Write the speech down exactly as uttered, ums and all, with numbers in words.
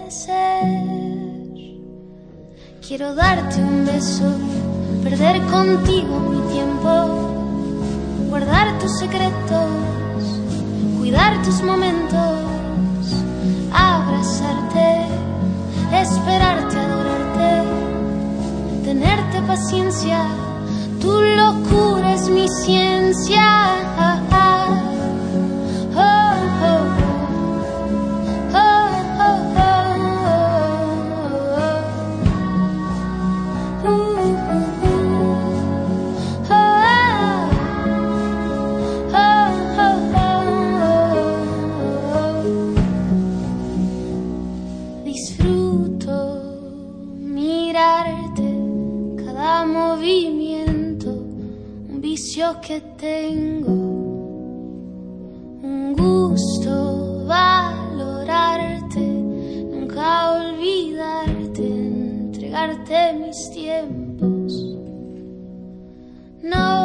ser. Quiero darte un beso, perder contigo mi tiempo, guardar tus secretos, cuidar tus momentos, abrazarte, esperarte, adorarte, tenerte paciencia. Tu locura es mi ciencia. Oh, oh, oh. Que tengo un gusto valorarte, nunca olvidarte, entregarte mis tiempos. No